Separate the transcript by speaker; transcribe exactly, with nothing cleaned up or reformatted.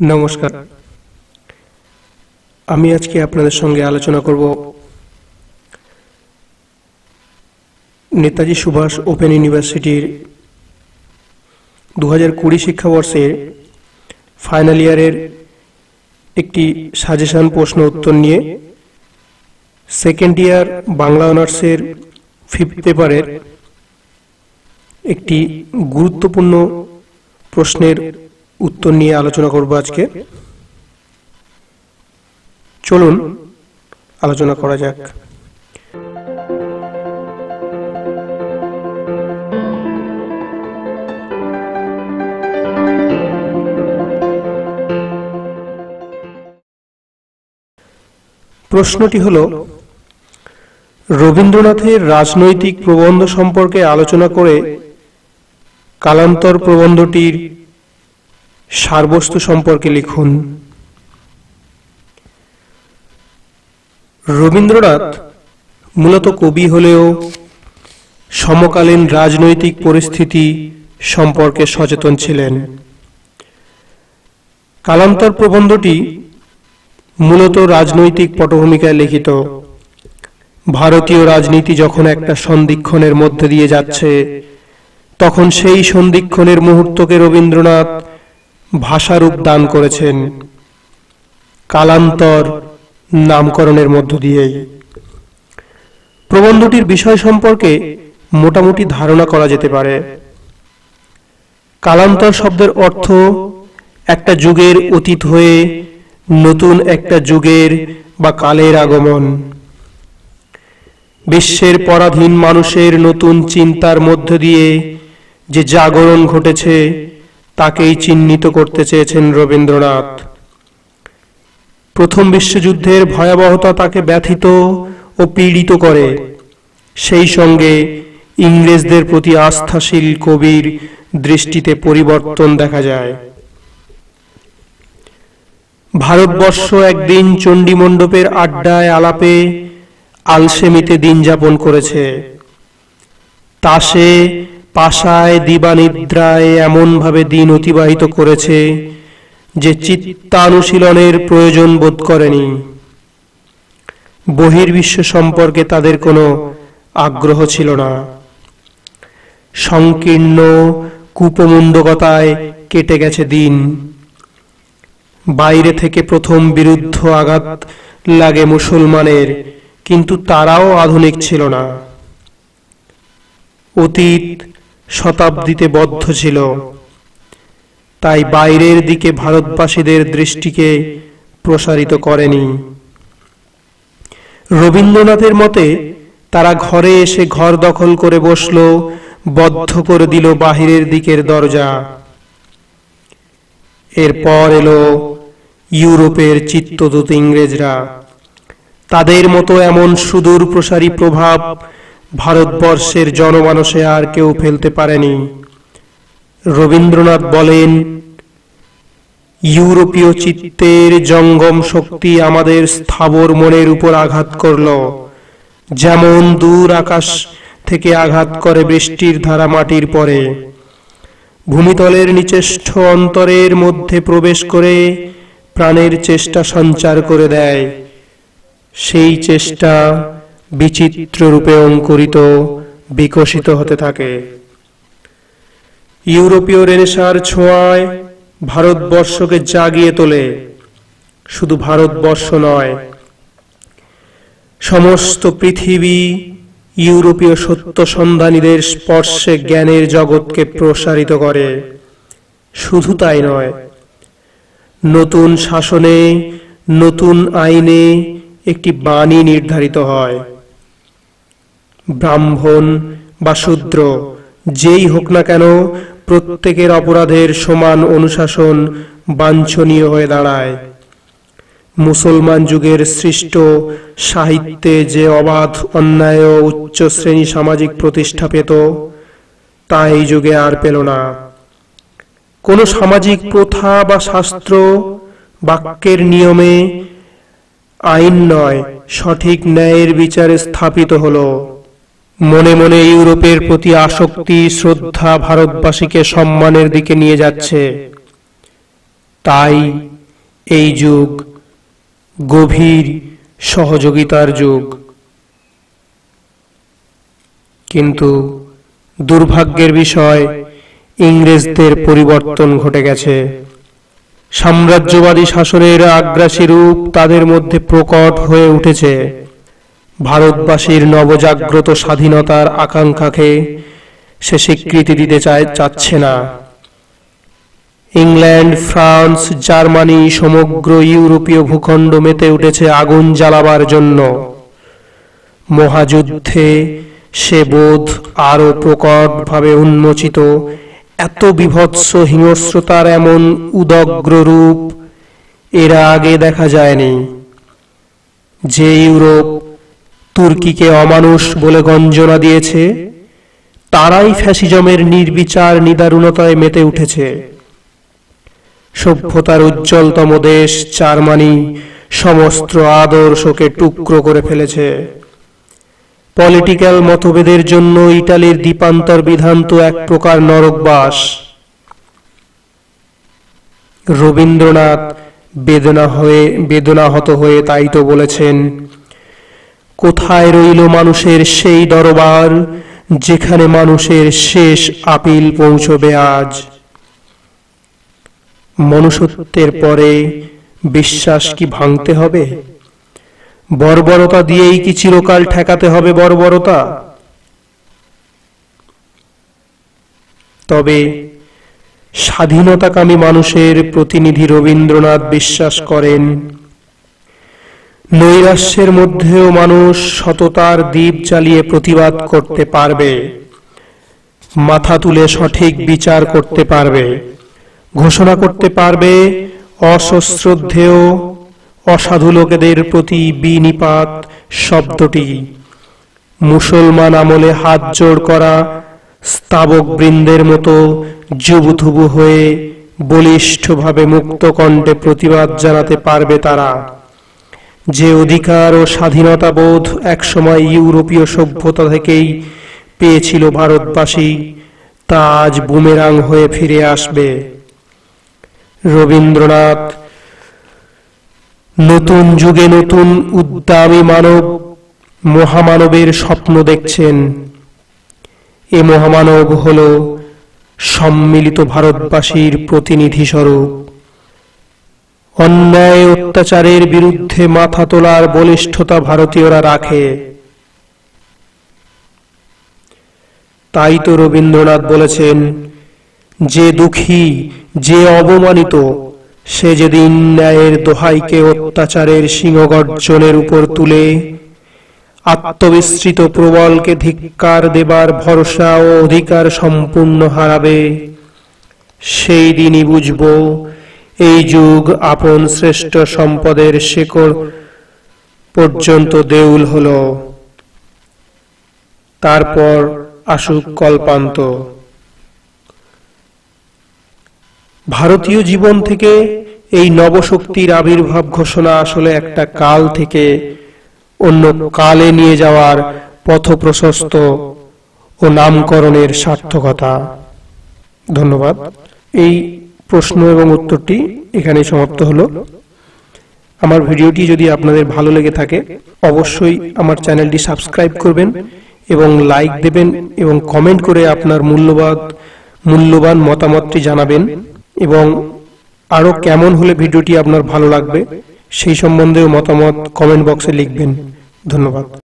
Speaker 1: নমস্কার। আমি আজকে আপনাদের সঙ্গে আলোচনা করব নেতাজি সুভাষ ওপেন ইউনিভার্সিটির দু হাজার কুড়ি শিক্ষাবর্ষের ফাইনাল ইয়ারের একটি সাজেশন প্রশ্ন উত্তর নিয়ে সেকেন্ড ইয়ার বাংলা অনার্সের ফিফথ পেপারের একটি গুরুত্বপূর্ণ প্রশ্নের উত্তর নিয়ে আলোচনা করব আজকে। চলুন আলোচনা করা যাক। প্রশ্নটি হল, রবীন্দ্রনাথের রাজনৈতিক প্রবন্ধ সম্পর্কে আলোচনা করে কালান্তর প্রবন্ধটির সারবস্তু সম্পর্কে লিখুন। রবীন্দ্রনাথ মূলত কবি হলেও সমকালীন রাজনৈতিক পরিস্থিতি সম্পর্কে সচেতন ছিলেন। কালান্তর প্রবন্ধটি মূলত রাজনৈতিক পটভূমিকায় লিখিত। ভারতীয় রাজনীতি যখন একটা সন্ধিক্ষণের মধ্যে দিয়ে যাচ্ছে, তখন সেই সন্ধিক্ষণের মুহূর্তকে রবীন্দ্রনাথ ভাষারূপ দান করেছেন কালান্তর নামকরণের মধ্য দিয়েই। প্রবন্ধটির বিষয় সম্পর্কে মোটামুটি ধারণা করা যেতে পারে। কালান্তর শব্দের অর্থ একটা যুগের অতীত হয়ে নতুন একটা যুগের বা কালের আগমন। বিশ্বের পরাধীন মানুষের নতুন চিন্তার মধ্য দিয়ে যে জাগরণ ঘটেছে তাকেই চিহ্নিত করতে চেয়েছেন রবীন্দ্রনাথ। প্রথম বিশ্বযুদ্ধের ভয়াবহতা তাকে ব্যথিত ও পীড়িত করে। সেই সঙ্গে ইংরেজদের প্রতি আস্থাশীল কবির দৃষ্টিতে পরিবর্তন দেখা যায়। ভারতবর্ষ একদিন চণ্ডীমণ্ডপের আড্ডায় আলাপে আলসেমিতে দিন যাপন করেছে। তাসে পাশায় দিবানিদ্রায় এমন ভাবে দিন অতিবাহিত করেছে যে চিত্তানুশীলনের প্রয়োজন বোধ করেনি। বহির্বিশ্ব সম্পর্কে তাদের কোনো আগ্রহ ছিল না। সংকীর্ণ কুপমুণ্ডকতায় কেটে গেছে দিন। বাইরে থেকে প্রথম বিরুদ্ধ আঘাত লাগে মুসলমানের, কিন্তু তারাও আধুনিক ছিল না। অতীত শতাব্দীতে বদ্ধ ছিল, তাই বাইরের দিকে ভারতবাসীদের দৃষ্টিকে প্রসারিত করেনি। রবীন্দ্রনাথের মতে তারা ঘরে এসে ঘর দখল করে বসল, বদ্ধ করে দিল বাহিরের দিকের দরজা। এরপর এলো ইউরোপের চিত্তদূত ইংরেজরা। তাদের মতো এমন সুদূর প্রসারী প্রভাব ভারতবর্ষের জনমানসে আর কেউ ফেলতে পারেনি। রবীন্দ্রনাথ বলেন, ইউরোপীয় চিত্তের জঙ্গম শক্তি আমাদের স্থাবর মনের উপর আঘাত করল, যেমন দূর আকাশ থেকে আঘাত করে বৃষ্টির ধারা মাটির পরে। ভূমিতলের নিচেষ্ঠ অন্তরের মধ্যে প্রবেশ করে প্রাণের চেষ্টা সঞ্চার করে দেয়। সেই চেষ্টা বিচিত্র রূপে অঙ্কুরিত বিকশিত হতে থাকে। ইউরোপীয় রেনেসাঁর ছোঁয়ায় ভারতবর্ষকে জাগিয়ে তোলে। শুধু ভারতবর্ষ নয়, সমস্ত পৃথিবী ইউরোপীয় সত্য সন্ধানীদের স্পর্শে জ্ঞানের জগৎকে প্রসারিত করে। শুধু তাই নয়, নতুন শাসনে নতুন আইনে একটি বাণী নির্ধারিত হয়। ব্রাহ্মণ বা শূদ্র যেই হোক না কেন, প্রত্যেকের অপরাধের সমান অনুশাসন বাঞ্ছনীয় হয়ে দাঁড়ায়। মুসলমান যুগের সৃষ্ট সাহিত্যে যে অবাধ অন্যায় ও উচ্চ শ্রেণী সামাজিক প্রতিষ্ঠা পেত, তা এই যুগে আর পেল না। কোন সামাজিক প্রথা বা শাস্ত্র বাক্যের নিয়মে আইন নয়, সঠিক ন্যায়ের বিচারে স্থাপিত হলো। মনে মনে ইউরোপের প্রতি আসক্তি শ্রদ্ধা ভারতবাসীকে সম্মানের দিকে নিয়ে যাচ্ছে। তাই এই যুগ গভীর সহযোগিতার যুগ। কিন্তু দুর্ভাগ্যের বিষয়, ইংরেজদের পরিবর্তন ঘটে গেছে। সাম্রাজ্যবাদী শাসনের আগ্রাসী রূপ তাদের মধ্যে প্রকট হয়ে উঠেছে। ভারতবাসীর নবজাগ্রত স্বাধীনতার আকাঙ্ক্ষাকে সে স্বীকৃতি দিতে চায় চাচ্ছে না। ইংল্যান্ড, ফ্রান্স, জার্মানি, সমগ্র ইউরোপীয় ভূখণ্ড মেতে উঠেছে আগুন জ্বালাবার জন্য। মহাযুদ্ধে সে বোধ আরো প্রকটভাবে উন্মোচিত। এত বীভৎস হিংস্রতার এমন উদগ্র রূপ এর আগে দেখা যায়নি। যে ইউরোপ তুর্কিকে অমানুষ বলে গঞ্জনা দিয়েছে, তারাই ফ্যাসিজমের নির্বিচার নিদারুণতায় মেতে উঠেছে। সভ্যতার উজ্জ্বলতম দেশ জার্মানি সমস্ত আদর্শকে টুকরো করে ফেলেছে। পলিটিক্যাল মতভেদের জন্য ইটালির দ্বীপান্তর বিধান তো এক প্রকার নরকবাস। রবীন্দ্রনাথ বেদনা হয়ে বেদনাহত হয়ে তাই তো বলেছেন, কোথায় রইল মানুষের সেই দরবার, যেখানে মানুষের শেষ আপিল পৌঁছবে আজ। মনুষ্যত্বের পরে বিশ্বাস কি ভাঙতে হবে? বর্বরতা দিয়েই কি চিরকাল ঠেকাতে হবে বর্বরতা? তবে স্বাধীনতাকামী মানুষের প্রতিনিধি রবীন্দ্রনাথ বিশ্বাস করেন, নৈরাশ্যের মধ্যেও মানুষ সততার দীপ জ্বালিয়ে প্রতিবাদ করতে পারবে, মাথা তুলে সঠিক বিচার করতে পারবে, ঘোষণা করতে পারবে অসশ্রদ্ধেয় অসাধু লোকেদের প্রতি বিনিপাত শব্দটি। মুসলমান আমলে হাত জোড় করা স্তাবক বৃন্দের মতো জুবুথুবু হয়ে বলিষ্ঠভাবে মুক্ত কণ্ঠে প্রতিবাদ জানাতে পারবে তারা। যে অধিকার ও স্বাধীনতা বোধ একসময় ইউরোপীয় সভ্যতা থেকেই পেয়েছিল ভারতবাসী, তা আজ বুমেরাং হয়ে ফিরে আসবে। রবীন্দ্রনাথ নতুন যুগে নতুন উদ্যমী মানব, মহামানবের স্বপ্ন দেখছেন। এ মহামানব হল সম্মিলিত ভারতবাসীর প্রতিনিধি স্বরূপ। অন্যায় অত্যাচারের বিরুদ্ধে মাথা তোলার বলিষ্ঠতা ভারতীয়রা রাখে। তাই তো রবীন্দ্রনাথ বলেছেন, যে দুঃখী, যে অবমানিত, সে যেদিন ন্যায়ের দোহাইকে অত্যাচারের সিংহগর্জনের উপর তুলে আত্মবিস্মৃত প্রবলকে ধিক্কার দেবার ভরসা ও অধিকার সম্পূর্ণ হারাবে, সেই দিনই বুঝব এই যুগ আপন শ্রেষ্ঠ সম্পদের শেকড় পর্যন্ত দেউল হল। তারপর আসুক কল্পান্ত। ভারতীয় জীবন থেকে এই নবশক্তির আবির্ভাব ঘোষণা আসলে একটা কাল থেকে অন্য কালে নিয়ে যাওয়ার পথপ্রশস্ত ও নামকরণের সার্থকতা। ধন্যবাদ। এই প্রশ্ন এবং উত্তরটি এখানেই সমাপ্ত হলো। আমার ভিডিওটি যদি আপনাদের ভালো লেগে থাকে, অবশ্যই আমার চ্যানেলটি সাবস্ক্রাইব করবেন এবং লাইক দেবেন এবং কমেন্ট করে আপনার মূল্যবান মূল্যবান মতামতটি জানাবেন, এবং আরো কেমন হলে ভিডিওটি আপনার ভালো লাগবে সেই সম্বন্ধেও মতামত কমেন্ট বক্সে লিখবেন। ধন্যবাদ।